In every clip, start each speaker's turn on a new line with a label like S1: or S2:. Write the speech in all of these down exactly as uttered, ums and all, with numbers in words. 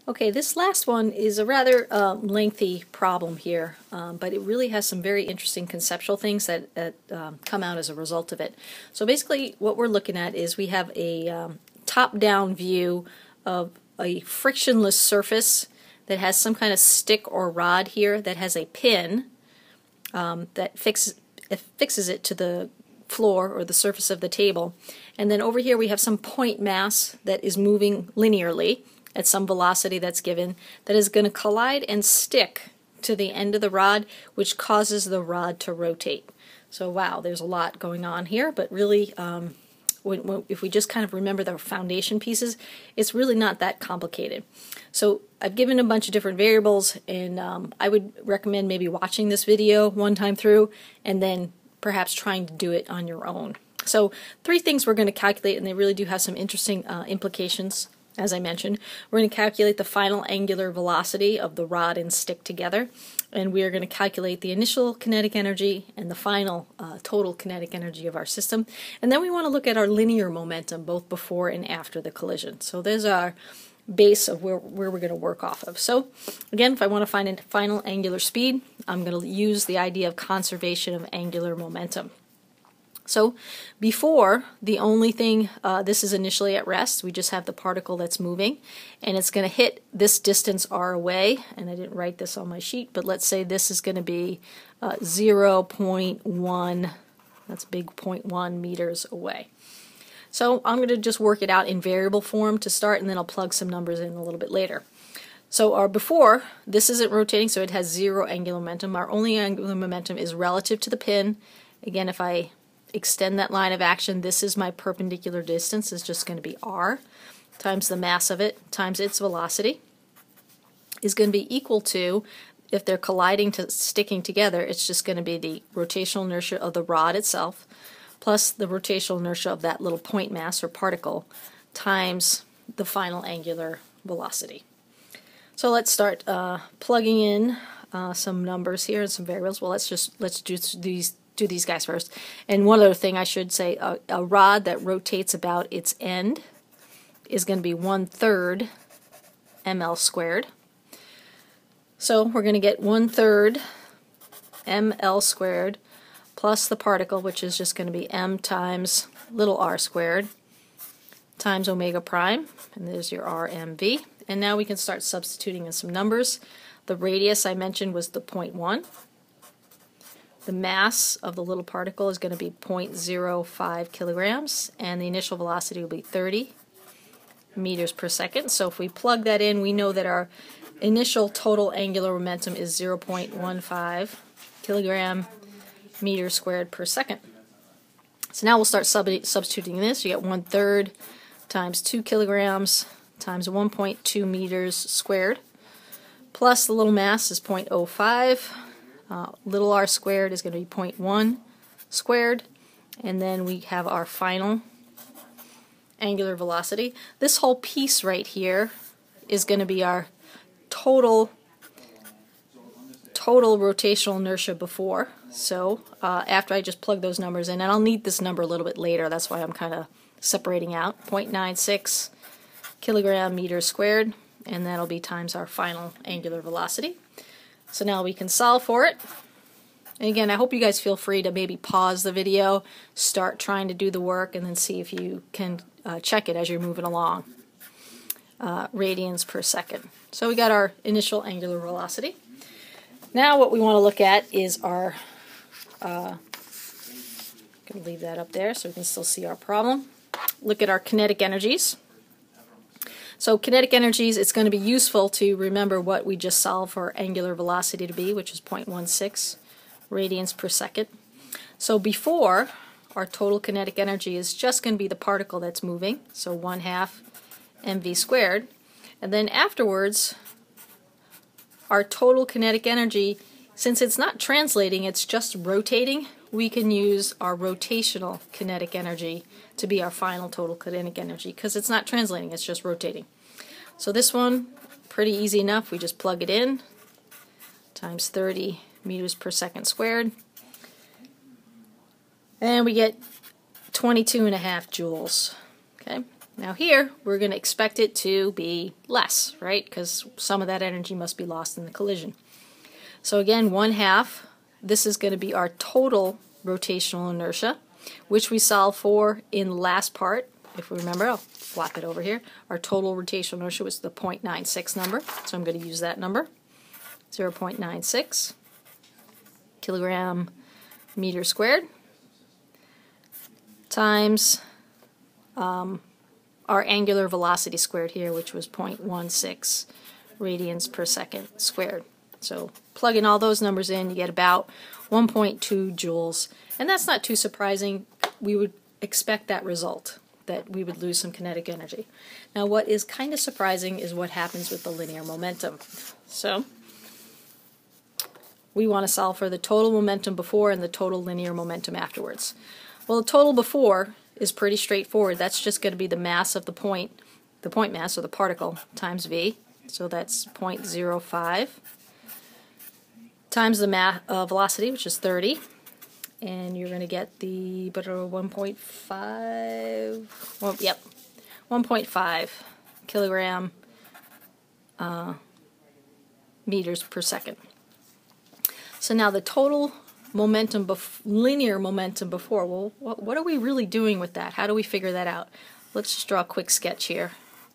S1: Okay, this last one is a rather uh, lengthy problem here, um, but it really has some very interesting conceptual things that, that um, come out as a result of it. So basically what we're looking at is we have a um, top-down view of a frictionless surface that has some kind of stick or rod here that has a pin um, that fixes, it fixes it to the floor or the surface of the table. And then over here we have some point mass that is moving linearly at some velocity that's given, that is going to collide and stick to the end of the rod, which causes the rod to rotate. So wow, there's a lot going on here, but really um, when, when, if we just kind of remember the foundation pieces, it's really not that complicated. So I've given a bunch of different variables, and um, I would recommend maybe watching this video one time through and then perhaps trying to do it on your own. So three things we're going to calculate, and they really do have some interesting uh, implications. As I mentioned, we're going to calculate the final angular velocity of the rod and stick together, and we are going to calculate the initial kinetic energy and the final uh, total kinetic energy of our system. And then we want to look at our linear momentum both before and after the collision. So there's our base of where, where we're going to work off of. So again, if I want to find a final angular speed, I'm going to use the idea of conservation of angular momentum. So before, the only thing, uh, this is initially at rest, we just have the particle that's moving, and it's going to hit this distance r away, and I didn't write this on my sheet, but let's say this is going to be uh, zero point one, that's big zero point one meters away. So I'm going to just work it out in variable form to start, and then I'll plug some numbers in a little bit later. So our before, this isn't rotating, so it has zero angular momentum. Our only angular momentum is relative to the pin. Again, if I extend that line of action, this is my perpendicular distance, is just going to be r times the mass of it times its velocity is going to be equal to, if they're colliding to sticking together, it's just going to be the rotational inertia of the rod itself plus the rotational inertia of that little point mass or particle times the final angular velocity. So let's start uh, plugging in uh, some numbers here and some variables. Well, let's just let's do these do these guys first. And one other thing I should say, a, a rod that rotates about its end is going to be one third ml squared. So we're going to get one third ml squared plus the particle, which is just going to be m times little r squared times omega prime, and there's your R M V. And now we can start substituting in some numbers. The radius I mentioned was the zero point one. The mass of the little particle is going to be zero point zero five kilograms, and the initial velocity will be thirty meters per second. So if we plug that in, we know that our initial total angular momentum is zero point one five kilogram meters squared per second. So now we'll start sub substituting this. You get one third times two kilograms times one point two meters squared, plus the little mass is zero point zero five. Uh, little r squared is going to be zero point one squared, and then we have our final angular velocity. This whole piece right here is going to be our total total rotational inertia before. So uh, after I just plug those numbers in, and I'll need this number a little bit later, that's why I'm kind of separating out, zero point nine six kilogram meters squared, and that'll be times our final angular velocity. So now we can solve for it. And again, I hope you guys feel free to maybe pause the video, start trying to do the work, and then see if you can uh, check it as you're moving along. Uh, radians per second. So we got our initial angular velocity. Now what we want to look at is our, uh, I'm going to leave that up there so we can still see our problem. Look at our kinetic energies. So kinetic energies, it's going to be useful to remember what we just solved for angular velocity to be, which is zero point one six radians per second. So before, our total kinetic energy is just going to be the particle that's moving, so one half mv squared. And then afterwards, our total kinetic energy, since it's not translating, it's just rotating, we can use our rotational kinetic energy to be our final total kinetic energy, because it's not translating, it's just rotating. So this one, pretty easy enough, we just plug it in, times thirty meters per second squared, and we get twenty-two and a half joules. Okay, Now here, we're going to expect it to be less, right? Because some of that energy must be lost in the collision. So again, one half, this is going to be our total rotational inertia, which we solved for in the last part. If we remember, I'll flop it over here. Our total rotational inertia was the zero point nine six number, so I'm going to use that number, zero point nine six kilogram meter squared times um, our angular velocity squared here, which was zero point one six radians per second squared. So plug in all those numbers in, you get about one point two joules. And that's not too surprising. We would expect that result, that we would lose some kinetic energy. Now what is kind of surprising is what happens with the linear momentum. So we want to solve for the total momentum before and the total linear momentum afterwards. Well, the total before is pretty straightforward. That's just going to be the mass of the point, the point mass, or the particle, times v. So that's zero point zero five times the ma uh, velocity, which is thirty. And you're going to get the one point five, well, yep, one point five kilogram uh, meters per second. So now the total momentum, bef linear momentum before, well, what, what are we really doing with that? How do we figure that out? Let's just draw a quick sketch here.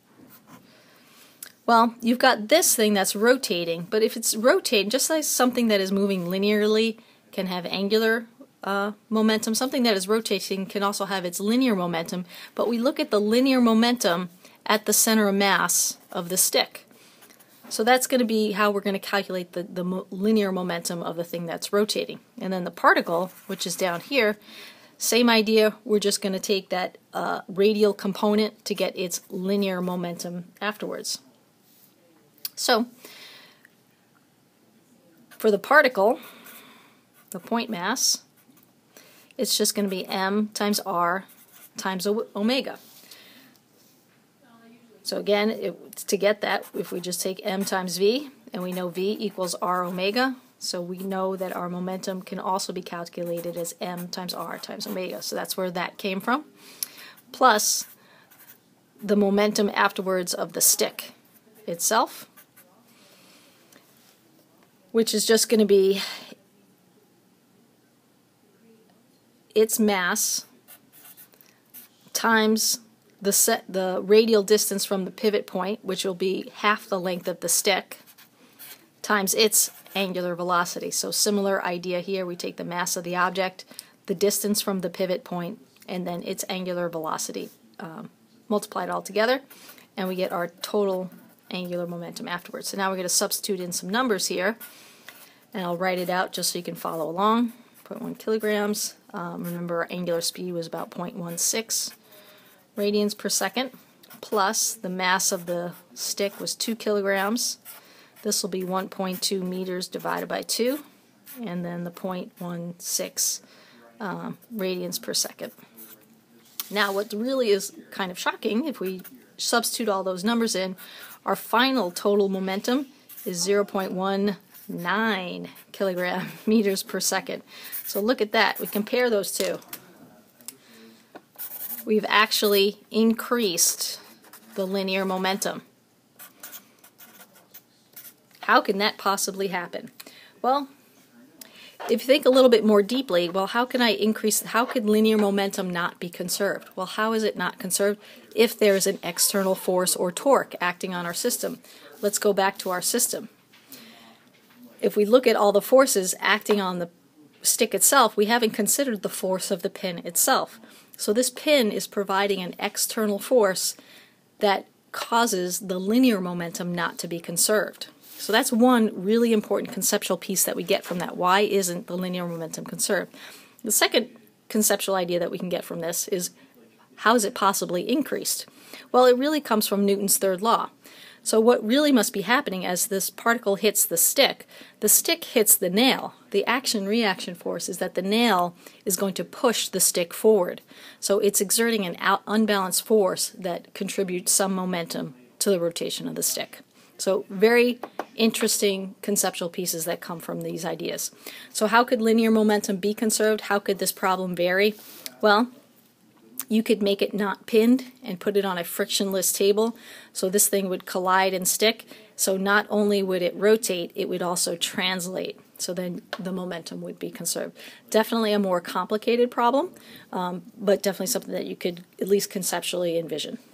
S1: Well, you've got this thing that's rotating, but if it's rotating, just like something that is moving linearly can have angular uh, momentum, something that is rotating can also have its linear momentum, but we look at the linear momentum at the center of mass of the stick. So that's going to be how we're going to calculate the, the mo linear momentum of the thing that's rotating. And then the particle, which is down here, same idea, we're just going to take that uh, radial component to get its linear momentum afterwards. So, for the particle, the point mass, it's just going to be m times r times omega. So again, it, to get that, if we just take m times v, and we know v equals r omega, so we know that our momentum can also be calculated as m times r times omega. So that's where that came from. Plus the momentum afterwards of the stick itself, which is just going to be its mass times the set, the radial distance from the pivot point, which will be half the length of the stick, times its angular velocity. So similar idea here, we take the mass of the object, the distance from the pivot point, and then its angular velocity um, multiplied all together, and we get our total angular momentum afterwards. So now we're going to substitute in some numbers here, and I'll write it out just so you can follow along. zero point one kilograms. Um, remember, our angular speed was about zero point one six radians per second, plus the mass of the stick was two kilograms. This will be one point two meters divided by two, and then the zero point one six um, radians per second. Now, what really is kind of shocking, if we substitute all those numbers in, our final total momentum is zero point one nine kilogram meters per second. So look at that. We compare those two. We've actually increased the linear momentum. How can that possibly happen? Well, if you think a little bit more deeply, well, how can I increase, how could linear momentum not be conserved? Well, how is it not conserved? If there's an external force or torque acting on our system. Let's go back to our system. If we look at all the forces acting on the stick itself, we haven't considered the force of the pin itself. So this pin is providing an external force that causes the linear momentum not to be conserved. So that's one really important conceptual piece that we get from that. Why isn't the linear momentum conserved? The second conceptual idea that we can get from this is, how is it possibly increased? Well, it really comes from Newton's third law. So what really must be happening as this particle hits the stick, the stick hits the nail. The action-reaction force is that the nail is going to push the stick forward. So it's exerting an out unbalanced force that contributes some momentum to the rotation of the stick. So very interesting conceptual pieces that come from these ideas. So how could linear momentum be conserved? How could this problem vary? Well, you could make it not pinned and put it on a frictionless table, so this thing would collide and stick. So not only would it rotate, it would also translate. So then the momentum would be conserved. Definitely a more complicated problem, um, but definitely something that you could at least conceptually envision.